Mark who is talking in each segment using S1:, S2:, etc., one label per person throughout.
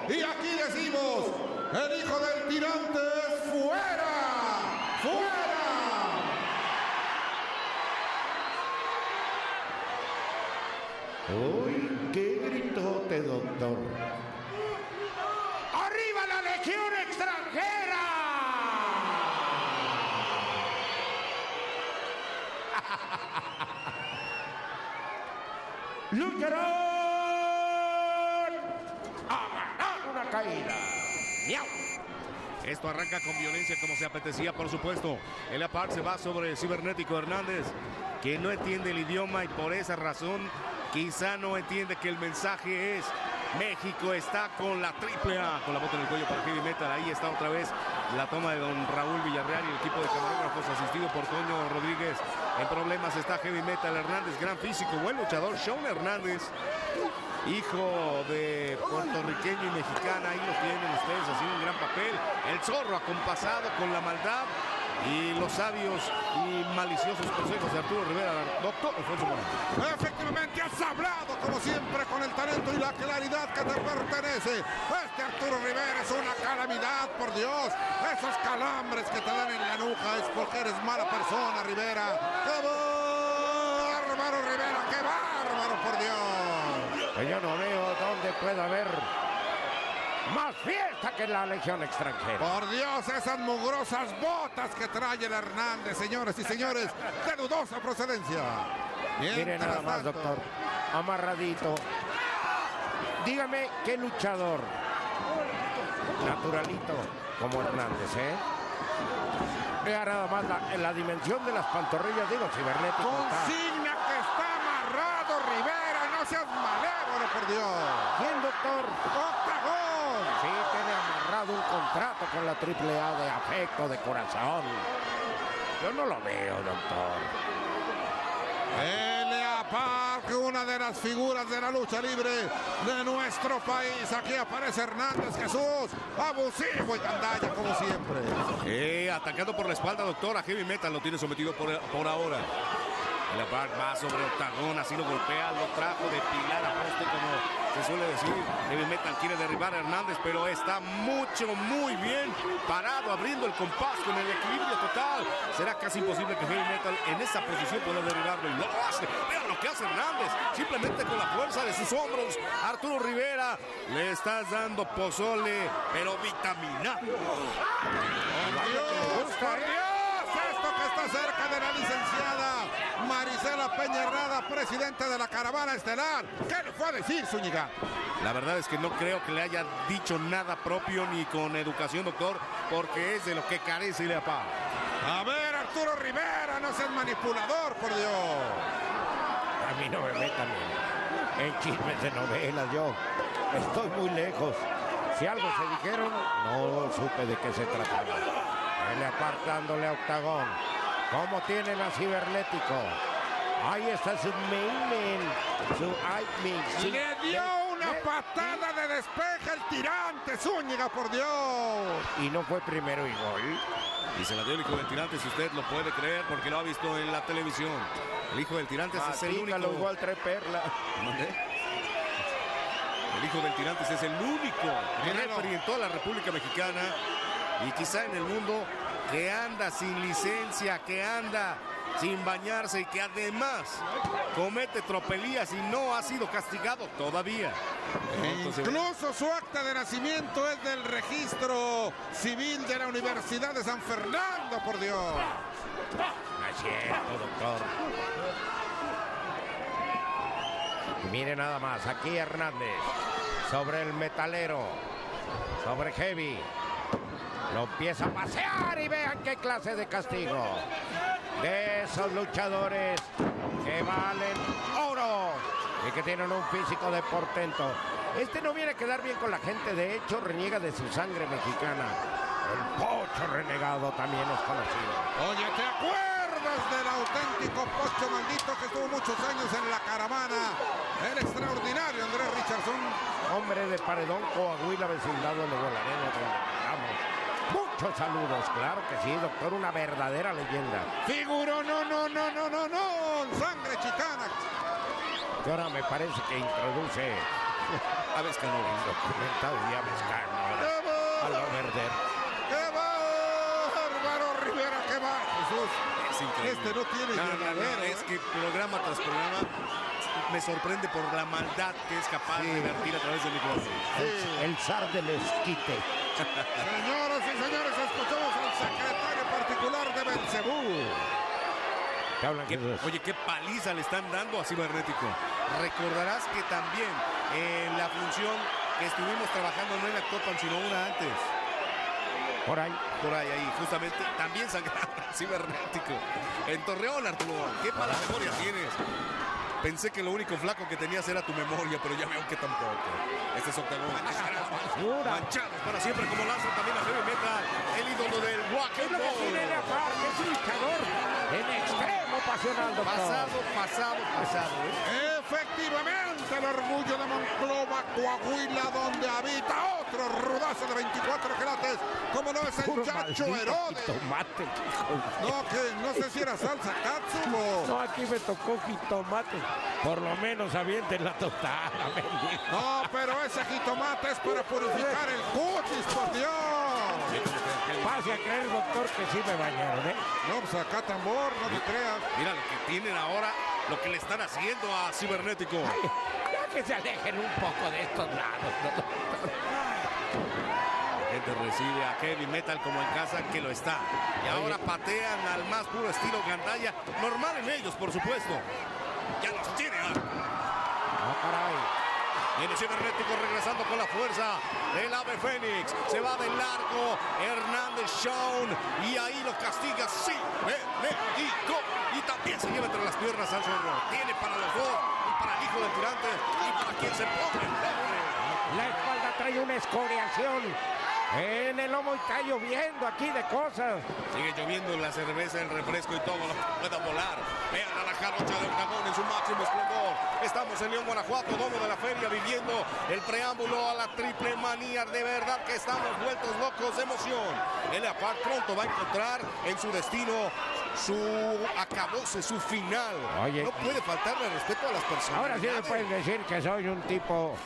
S1: Y aquí decimos, el hijo del tirante es fuera. ¡Fuera!
S2: Uy, qué gritote, doctor.
S3: ¡Arriba la legión extranjera! ¡Lucharán a ganar una caída! ¡Miau!
S4: Esto arranca con violencia como se apetecía, por supuesto. El apart se va sobre Cibernético Hernández, que no entiende el idioma y por esa razón quizá no entiende que el mensaje es: México está con la AAA, con la bota en el cuello para Heavy Metal. Ahí está otra vez la toma de don Raúl Villarreal y el equipo de camarógrafos asistido por Toño Rodríguez. En problemas está Heavy Metal Hernández, gran físico, buen luchador. Shawn Hernández, hijo de puertorriqueño y mexicana, ahí lo tienen ustedes haciendo un gran papel. El zorro acompasado con la maldad y los sabios y maliciosos consejos de Arturo Rivera. Doctor Alfonso Moreno.
S1: Efectivamente, has hablado como siempre con el talento y la claridad que te pertenece. Este Arturo Rivera es una calamidad, por Dios. Esos calambres que te dan en la nuca es porque eres mala persona, Rivera. ¡Qué bárbaro, Rivera! ¡Qué bárbaro, por Dios!
S3: Yo no veo dónde pueda haber más fiesta que la legión extranjera.
S1: Por Dios, esas mugrosas botas que trae el Hernández, señores y señores, de dudosa procedencia.
S3: Mire nada más, doctor, amarradito. Dígame qué luchador naturalito como Hernández, Vea nada más la dimensión de las pantorrillas, digo, cibernético.
S1: Consigna que está amarrado, Rivera, no seas malévolo, por Dios.
S3: ¿Quién, doctor?
S1: ¡Octagón!
S3: Sí, tiene amarrado un contrato con la AAA de afecto, de corazón. Yo no lo veo, doctor.
S1: L.A. Park, una de las figuras de la lucha libre de nuestro país. Aquí aparece Hernández Jesús, abusivo y gandalla como siempre.
S4: Atacando por la espalda, doctor, a Heavy Metal lo tiene sometido por ahora. El apart va sobre Octagón, así lo golpea, lo trajo de pilar a poste, como se suele decir. Heavy Metal quiere derribar a Hernández, pero está muy bien parado, abriendo el compás con el equilibrio total. Será casi imposible que Heavy Metal en esa posición pueda derribarlo, y lo hace. Vean lo que hace Hernández, simplemente con la fuerza de sus hombros. Arturo Rivera, le estás dando pozole, pero vitaminado.
S1: ¡Por Dios! Esto que está cerca de la licenciada Marisela Peña Herrada, presidente de la caravana estelar. ¿Qué le fue a decir, Zúñiga?
S4: La verdad es que no creo que le haya dicho nada propio ni con educación, doctor, porque es de lo que carece L.A. Park.
S1: A ver, Arturo Rivera, no seas manipulador, por Dios.
S3: A mí no me metan en chismes de novelas, yo estoy muy lejos. Si algo se dijeron, no supe de qué se trataba. L.A. Park dándole a Octagón. ¿Cómo tienen a Cibernético? Ahí está su
S1: Le dio una patada de despeje el tirante, Zúñiga, por Dios.
S3: Y no fue primero y gol.
S4: Y se la dio el hijo del tirante, si usted lo puede creer, porque lo ha visto en la televisión. El hijo del tirante es el único.
S3: Igual trae perla.
S4: El hijo del tirante es el único referee en toda la República Mexicana y quizá en el mundo que anda sin licencia, que anda sin bañarse y que además comete tropelías y no ha sido castigado todavía.
S1: Incluso su acta de nacimiento es del registro civil de la Universidad de San Fernando, por Dios.
S3: Así es, doctor. Y mire nada más, aquí Hernández sobre el metalero, sobre Heavy. Lo empieza a pasear y vean qué clase de castigo. De esos luchadores que valen oro y que tienen un físico de portento. Este no viene a quedar bien con la gente, de hecho reniega de su sangre mexicana. El Pocho Renegado también es conocido.
S1: Oye, ¿te acuerdas del auténtico Pocho Maldito que estuvo muchos años en la caravana? El extraordinario Andrés Richardson.
S3: Hombre de Paredón, Coahuila, vecindad de Nuevo Laredo, donde llegamos. Muchos saludos, claro que sí, doctor, una verdadera leyenda.
S1: Figuró, no, sangre chicana.
S3: Y ahora me parece que introduce
S4: Aves Cano.
S3: Documentado y Aves Cano. A lo verde.
S1: ¡Qué bárbaro, Rivera! ¡Qué va! Jesús,
S4: Es increíble.
S1: este no tiene llenadero,
S4: es que programa tras programa me sorprende por la maldad que es capaz de vertir a través del micrófono.
S3: El zar del esquite.
S1: Señoras y señores, escuchamos al secretario particular de Belcebú.
S3: ¿Qué hablan, Jesús?
S4: Oye, qué paliza le están dando a Cibernético. Recordarás que también en la función que estuvimos trabajando no en la Copa, sino una antes.
S3: Por ahí.
S4: Por ahí, justamente, también sangraba Cibernético. En Torreón, Arturo. Qué mala memoria tienes. Pensé que lo único flaco que tenías era tu memoria, pero ya veo que tampoco. Este es Octagón. Manchados para siempre, como lanzan también a Heavy Metal, el ídolo del rock
S3: Es
S4: and
S3: lo que
S4: roll.
S3: tiene de aparte, es un luchador en extremo pasional, doctor.
S4: Pasado.
S1: Efectivamente, el orgullo de Monclova, Coahuila, donde habita otro rudazo de 24 quilates, como lo es el
S3: Puro
S1: Chacho
S3: maldito
S1: Herodes.
S3: jitomate, hijo.
S1: No, que no sé si era salsa Katsubo.
S3: No, aquí me tocó jitomate. Por lo menos avienten la total.
S1: No, pero ese jitomate es para purificar el cutis, por Dios.
S3: Pase a creer, doctor, que sí me bañaron, ¿eh?
S1: No, pues acá tambor, no te creas.
S4: Mira lo que tienen ahora, lo que le están haciendo a Cibernético.
S3: Ya que se alejen un poco de estos lados, ¿no, doctor?
S4: La gente recibe a Heavy Metal como en casa, que lo está. Y ahora patean al más puro estilo gandalla. Normal en ellos, por supuesto. Ya los tiene.
S3: Ah, caray.
S4: Viene Cibernético regresando con la fuerza del Ave Fénix. Se va de largo Hernández Shawn. Y ahí lo castiga Cibernético. Y también se lleva entre las piernas al zorro. Tiene para los dos. Y para el hijo del tirante. Y para quien se ponga enfrente.
S3: La espalda trae una escoriación. En el lomo y está lloviendo aquí de cosas.
S4: Sigue lloviendo la cerveza, el refresco y todo lo que pueda volar. Vean a la jarocha de Octagón en su máximo esplendor. Estamos en León, Guanajuato, domo de la feria, viviendo el preámbulo a la triple manía. De verdad que estamos vueltos locos de emoción. El Apart pronto va a encontrar en su destino su acabose, su final.
S3: Oye,
S4: no puede faltarle respeto a las personas.
S3: ahora sí me pueden decir que soy un tipo...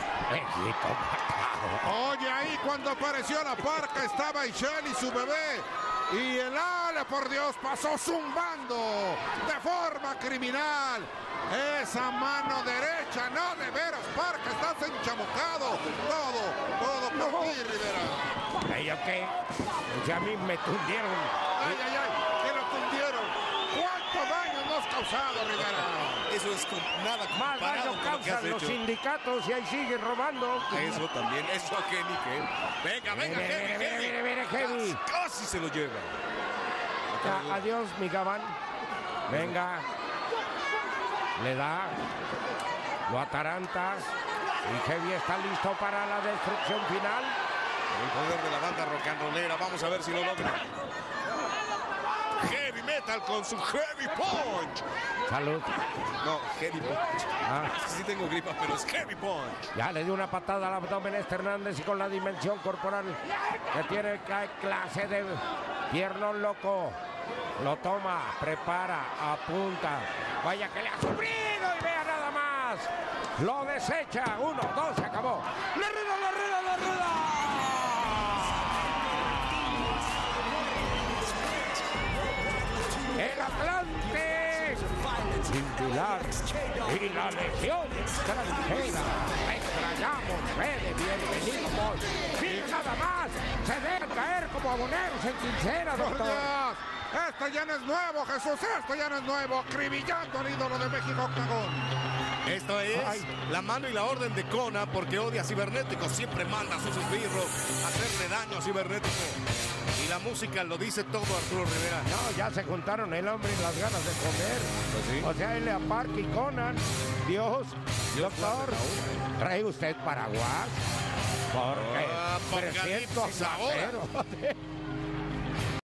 S1: Oye, ahí cuando apareció la parca estaba Ishel y su bebé. Y el Ale, por Dios, pasó zumbando de forma criminal. Esa mano derecha, no, de veras, Parca, estás enchamucado. Todo por ti, Rivera.
S3: ¿Ellos qué? Pues a mí me tundieron.
S1: Ay, que lo tundieron. ¿Cuánto daño nos ha causado, Rivera?
S4: Eso es nada
S3: Más
S4: comparado
S3: daño
S4: con lo que has
S3: causan los
S4: hecho.
S3: sindicatos y ahí siguen robando.
S4: Eso también, eso que ni que. Venga,
S3: Mire, Heavy.
S4: Casi se lo lleva.
S3: Ya, adiós, mi gabán. Venga. Le da. Lo ataranta. Y Heavy está listo para la destrucción final.
S4: El poder de la banda rock and rollera. Vamos a ver si lo logra. Heavy Metal con su Heavy Punch.
S3: Salud.
S4: No, Heavy Punch.
S3: Ah.
S4: Sí tengo gripa, pero es Heavy Punch.
S3: Ya le dio una patada al abdomen este Hernández y con la dimensión corporal que tiene clase de piernón loco. Lo toma, prepara, apunta. Vaya que le ha sufrido y vea nada más. Lo desecha. 1, 2, se acabó. ¡Le ruda! El Atlante singular y la legión extranjera. Extrañamos, Fede, bienvenidos. Miren nada más, se dejan caer como aboneros en quincena,
S1: Por
S3: doctor.
S1: Dios, esto ya no es nuevo, Jesús, esto ya no es nuevo. Acribillando al ídolo de México, Octagón.
S4: Esto es la mano y la orden de Kona, porque odia a Cibernético. Siempre manda a sus esbirros a hacerle daño a Cibernético. Y la música lo dice todo, Arturo Rivera.
S3: No, ya se juntaron el hambre y las ganas de comer.
S4: Pues sí.
S3: O sea, L.A. Park y Conan. Dios, doctor, ¿trae usted paraguas? Porque
S4: Apocalipsis
S3: 300
S4: ahora.
S3: plateros.